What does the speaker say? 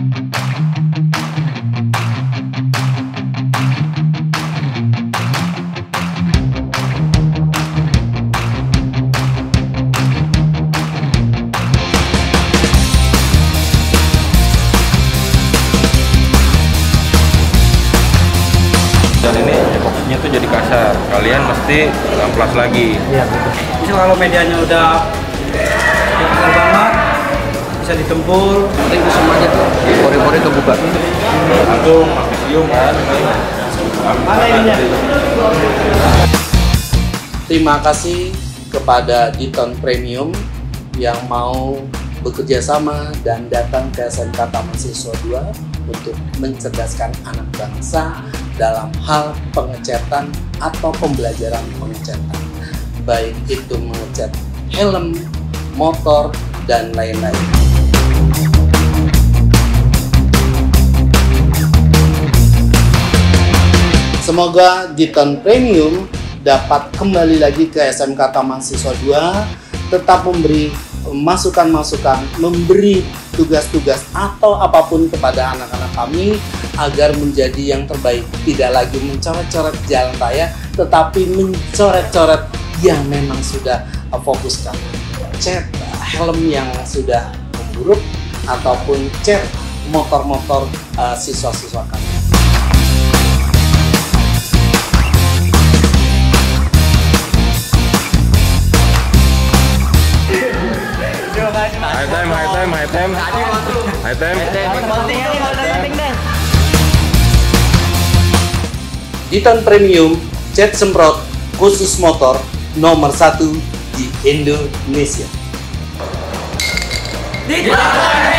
Dan ini epoksinya tuh jadi kasar, kalian mesti amplas lagi. Iya, betul. Bisa kalau medianya udah kasar banget, bisa ditempur. Penting semuanya tuh pori-pori kebuka. Langsung magnesium kan. Mana ininya? Terima kasih kepada Diton Premium yang mau bekerja sama dan datang ke SMK Taman Siswa 2 untuk mencerdaskan anak bangsa dalam hal pengecatan atau pembelajaran pengecatan, baik itu mengecat helm, motor, dan lain-lain. Semoga Diton Premium dapat kembali lagi ke SMK Taman Siswa 2, tetap memberi masukan-masukan, memberi tugas-tugas atau apapun kepada anak-anak kami agar menjadi yang terbaik, tidak lagi mencoret-coret jalan raya, tetapi mencoret-coret yang memang sudah fokuskan. Cat helm yang sudah memburuk ataupun cat motor-motor siswa-siswa kami. High time. Diton Premium cat semprot khusus motor nomor 1 di Indonesia.